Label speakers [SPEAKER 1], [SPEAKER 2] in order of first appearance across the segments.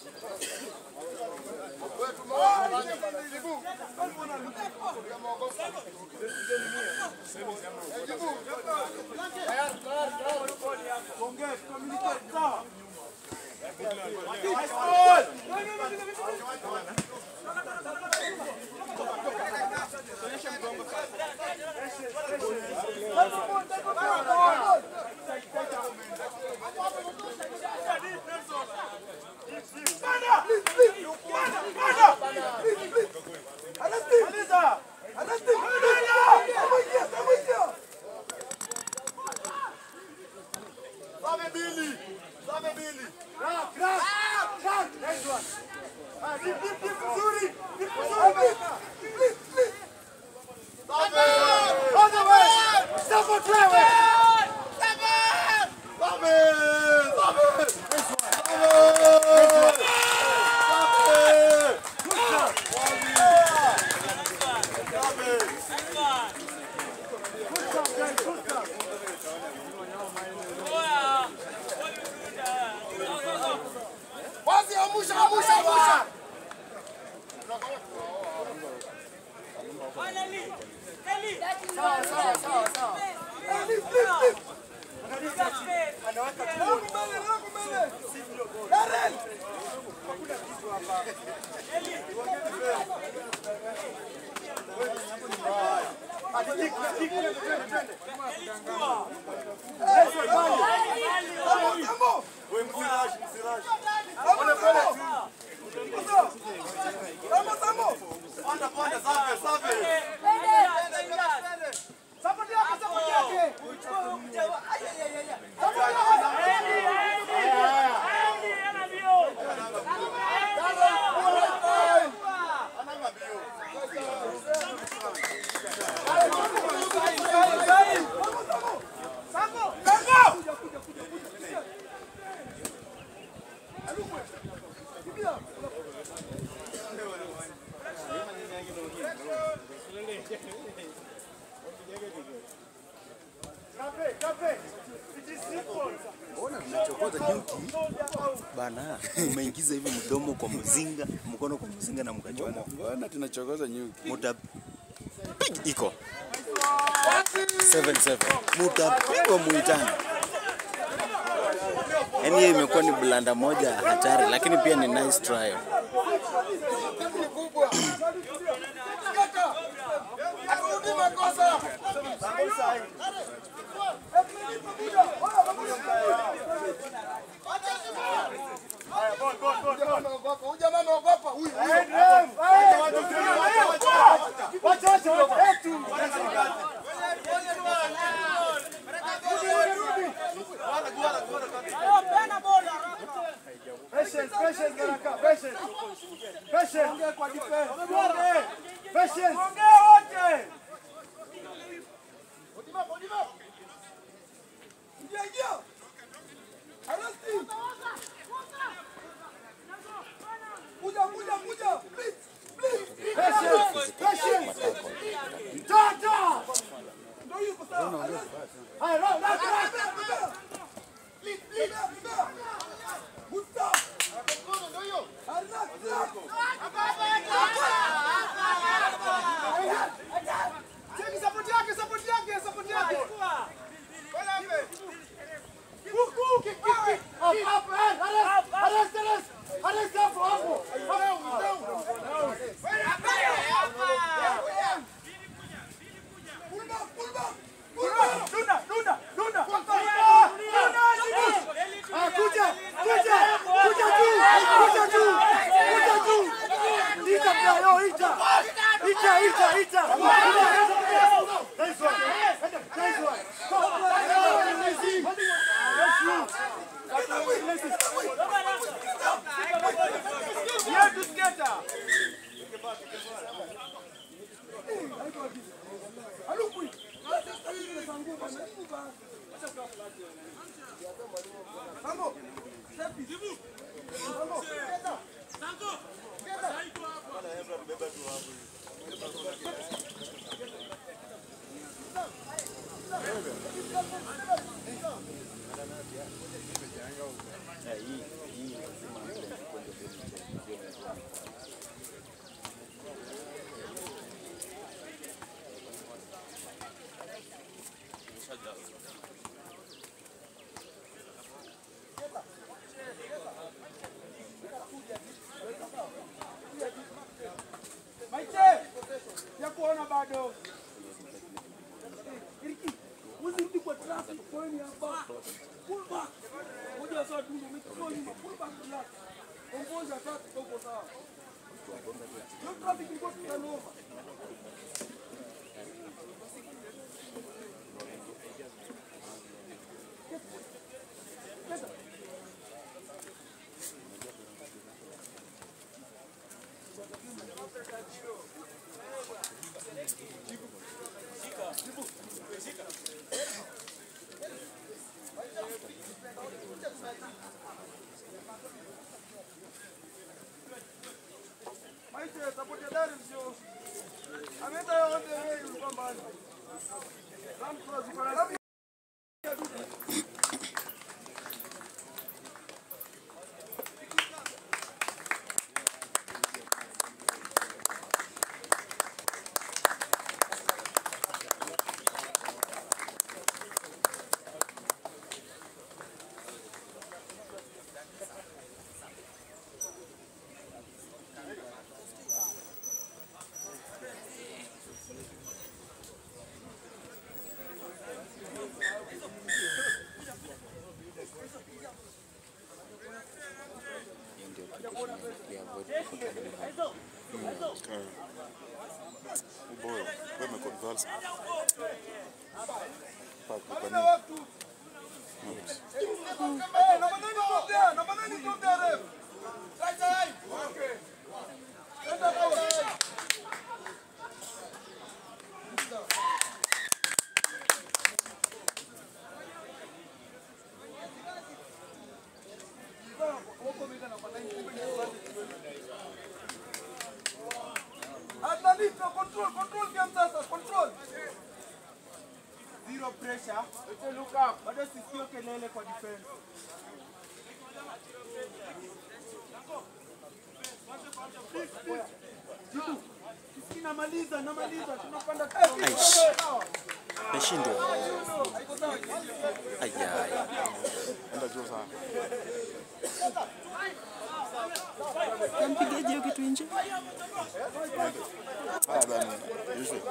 [SPEAKER 1] Bana, umeingiza hivi mdomo kwa mzinga, mkono kwa mzinga na mkachoma.
[SPEAKER 2] Bana tunachokoza nyuki.
[SPEAKER 1] Mutapig iko. 7-7. Mutapigwa muitani. Yaani hiyo imekuwa ni blanda moja hatari, lakini pia ni nice trial.
[SPEAKER 3] Control game sasa, control. Zero pressure. Let's look up. Bado sisio kelele kwa defense. Jitu. Namaliza, tunapanda kazi.
[SPEAKER 1] Nashindwa. Ayaya.
[SPEAKER 2] Enda juu sana.
[SPEAKER 1] Kampigaje hiyo kitu nje?
[SPEAKER 2] Bani. Yusuf.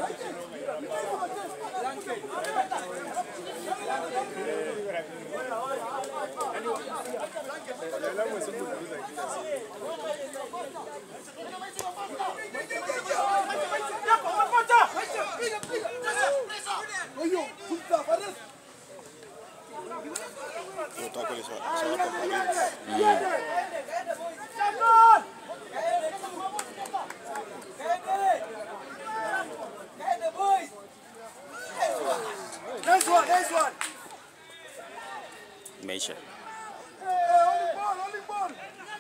[SPEAKER 3] Nice one.
[SPEAKER 1] Meisha.
[SPEAKER 3] Only ball.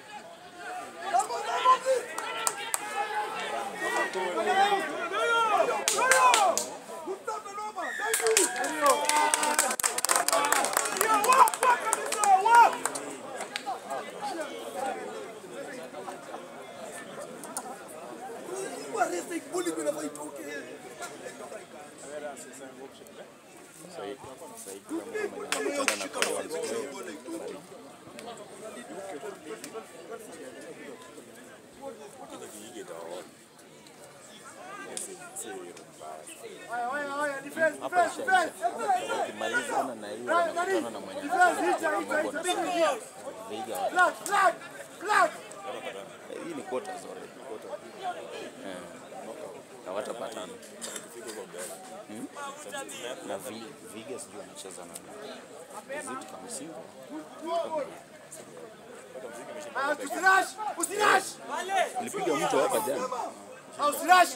[SPEAKER 1] Ukimalizana na hiyo unakutana na mwenye hii ni quarter zote. Hawatapatana. Na Viga sijui anacheza na Ziti kama Simba.
[SPEAKER 3] Usirash.
[SPEAKER 1] Nilipiga mtu hapa jana.
[SPEAKER 3] Usirash.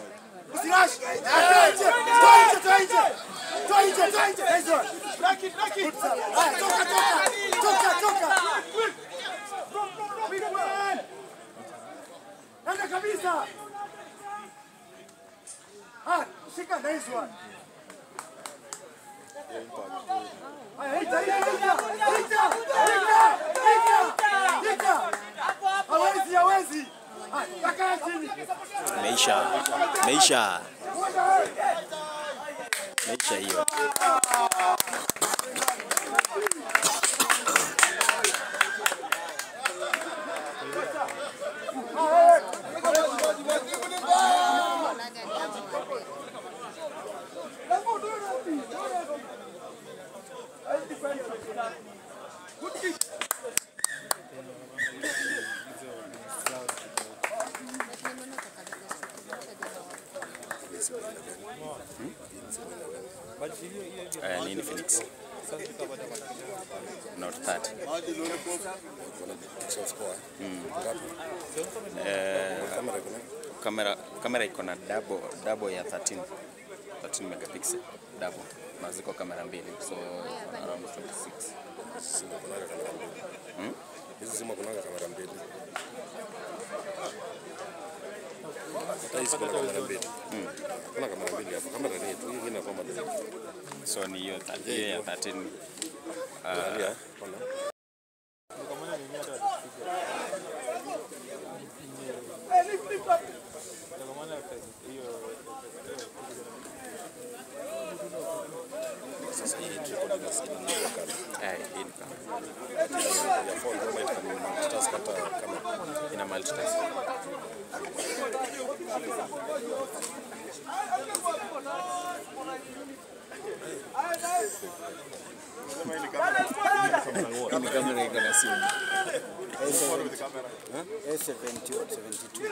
[SPEAKER 3] Nenda kabisa. Shika nice one. Haya, hita.
[SPEAKER 1] Meisha hiyo. Nini Phoenix? Not 30. Kamera iko na double ya 13 megapixel double. Na ziko kamera mbili, so around 26.
[SPEAKER 2] Hizi simu kuna kamera mbili. Hizi kuna kamera mbili. Kuna kamera mbili hapa. Kamera ni tu hii inasoma ndio.
[SPEAKER 1] So ni hiyo ya 13.
[SPEAKER 2] Sasa hii tripod
[SPEAKER 1] ina multitask. Ini kamera iko na simu. A72.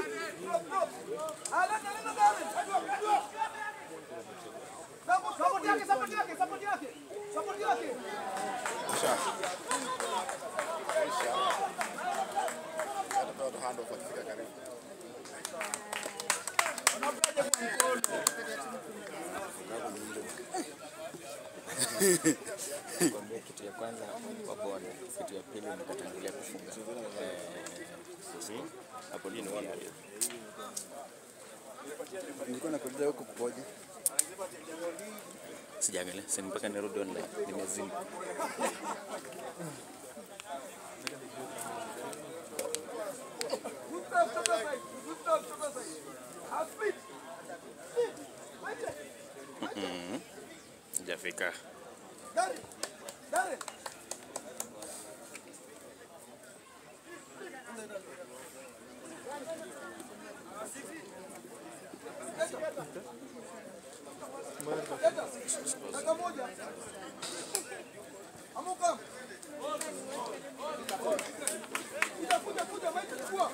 [SPEAKER 3] Support yake.
[SPEAKER 1] Kwambia kitu ya kwanza wabona, kitu ya pili nikatangulia kufunga. Hapo ni nini?
[SPEAKER 4] Nilikuwa nakuja huko kupoje?
[SPEAKER 1] Sijaangalia, sasa mpaka nirudi online, nimezima. Jafika.
[SPEAKER 3] Amuka. Kuja, maiti chukua.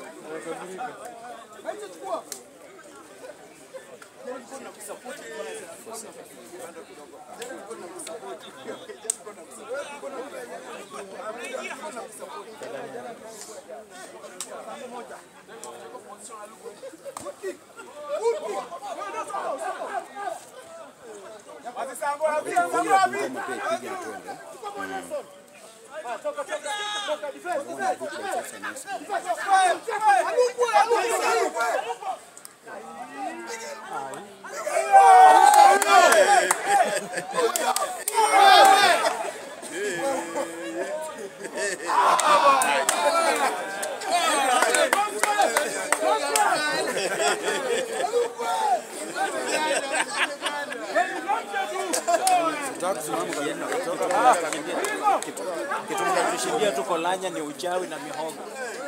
[SPEAKER 1] Kitu kinachoshindia tuko Lanya ni uchawi na mihogo.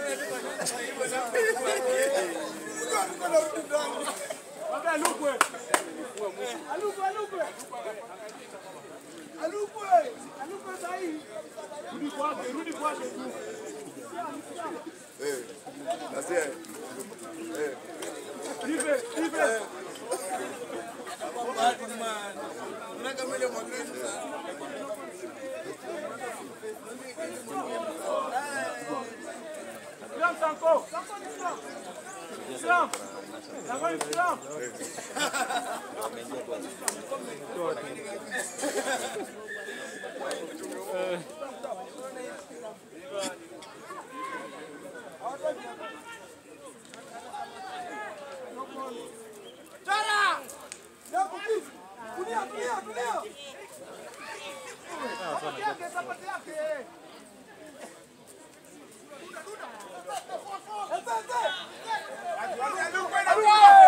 [SPEAKER 3] Rudi kwake. Duda.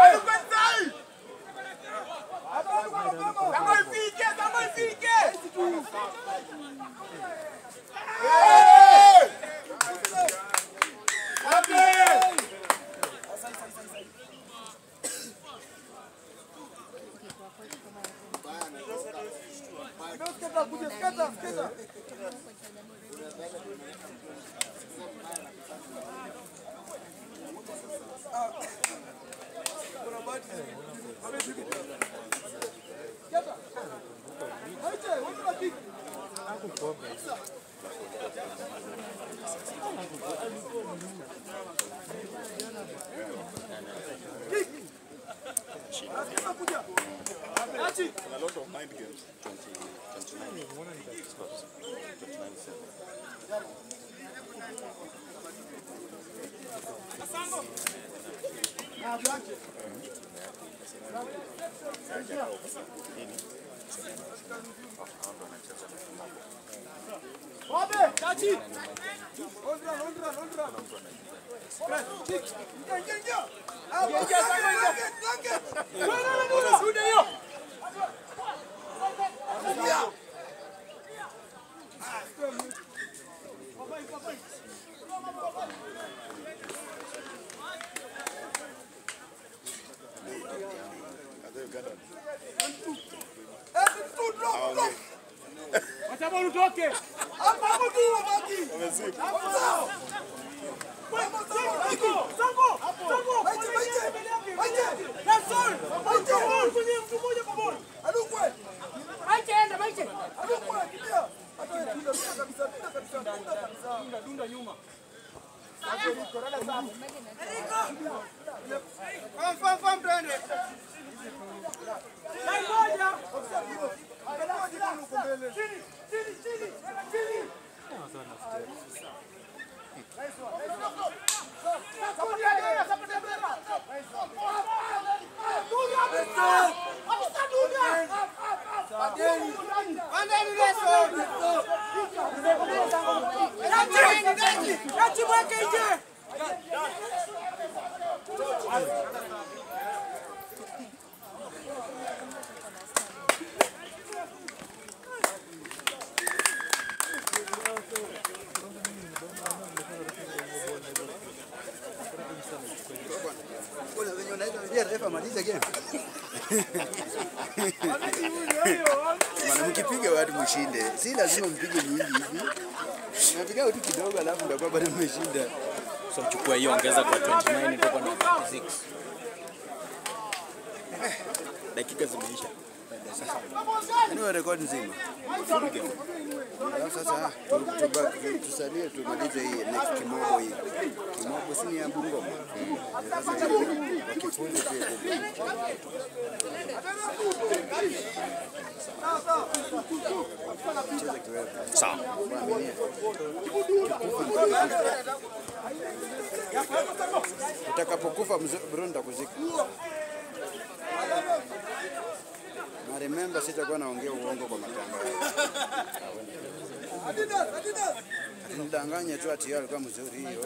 [SPEAKER 4] Maana mkipiga watu mshinde, si lazima mpige nyingi hivi. Unapiga tu kidogo alafu ndio kwa bado mmeshinda.
[SPEAKER 1] So chukua hiyo ongeza kwa 29 ndio kwa 36. Dakika zimeisha.
[SPEAKER 4] Ni rekodi nzima. Sasa tusalie tumalize hii next kimobo hii. Kimobo si ni ya Bungoma. Sasa wakifunzi pia.
[SPEAKER 1] Sawa.
[SPEAKER 4] Utakapokufa Burundi kuzika. Na remember sitakuwa naongea uongo kwa matangazo. Nidanganya tu ati alikuwa mzuri hiyo.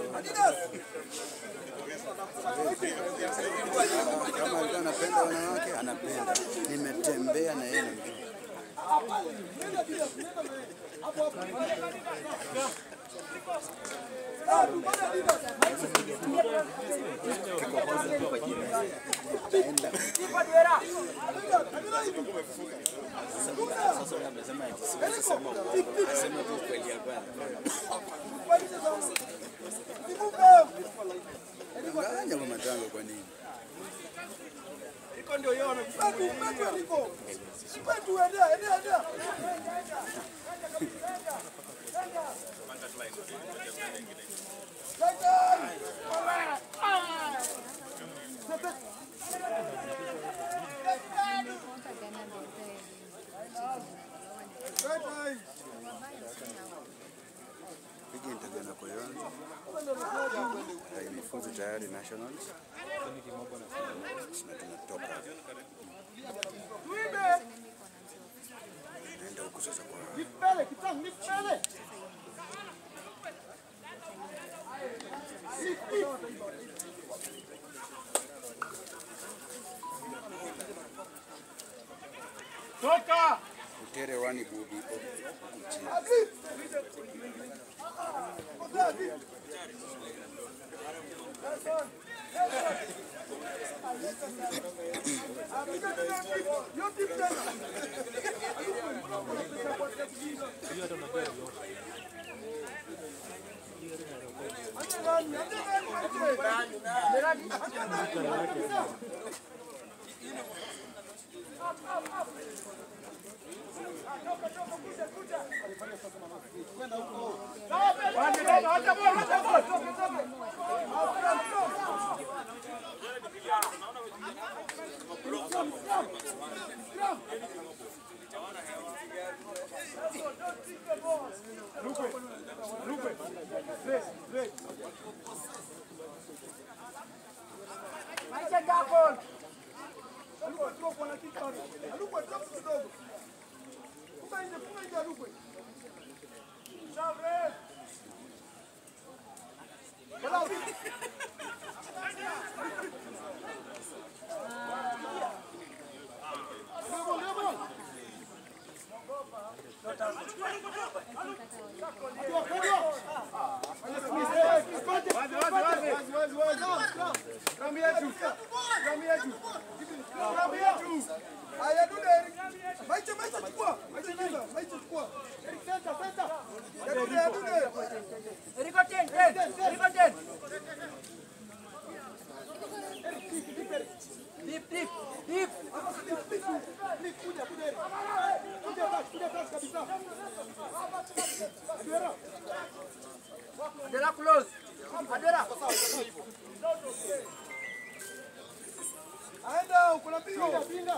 [SPEAKER 4] Kama alikuwa anapenda wanawake, anapenda. Nimetembea na yeye. Nganya kwa matango kwa nini?
[SPEAKER 3] Iko ndio yeye amekufa.
[SPEAKER 4] Imefuzu tayari nationals. Na tunatoka. Naenda huko sasa kwa
[SPEAKER 3] Nipele kitang nipele. Toka.
[SPEAKER 4] Utere wani budi.
[SPEAKER 3] Adera close. Adera. Aenda kuna pinga pinga.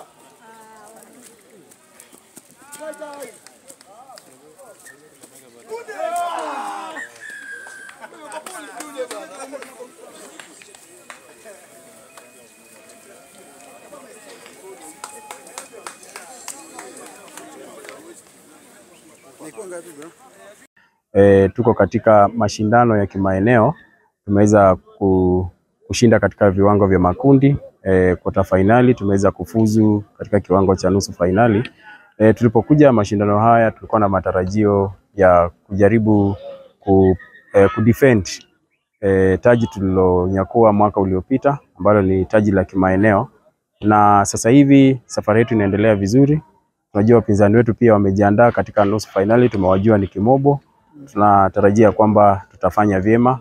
[SPEAKER 5] Tuko katika mashindano ya kimaeneo. Tumeweza kushinda katika viwango vya makundi. Quarter finali tumeweza kufuzu katika kiwango cha nusu finali. Tulipokuja mashindano haya tulikuwa na matarajio ya kujaribu kudefend taji tulilonyakua mwaka uliopita ambalo ni taji la kimaeneo, na sasa hivi safari yetu inaendelea vizuri. Tunajua wapinzani wetu pia wamejiandaa katika nusu finali, tumewajua ni Kimobo. Tunatarajia kwamba tutafanya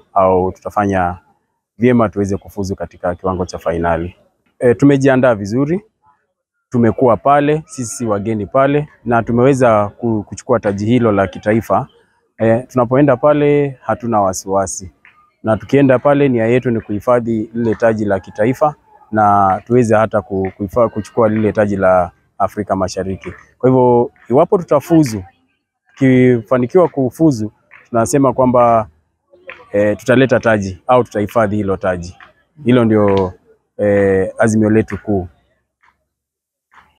[SPEAKER 5] vyema tuweze kufuzu katika kiwango cha finali. Tumejiandaa vizuri, tumekuwa pale, sisi wageni pale, na tumeweza kuchukua taji hilo la kitaifa. Tunapoenda pale hatuna wasiwasi, na tukienda pale nia yetu ni kuhifadhi lile taji la kitaifa na tuweze hata kuchukua lile taji la Afrika Mashariki. Kwa hivyo iwapo tutafuzu, kifanikiwa kufuzu, tunasema kwamba tutaleta taji au tutahifadhi hilo taji. Hilo ndio azimio letu kuu.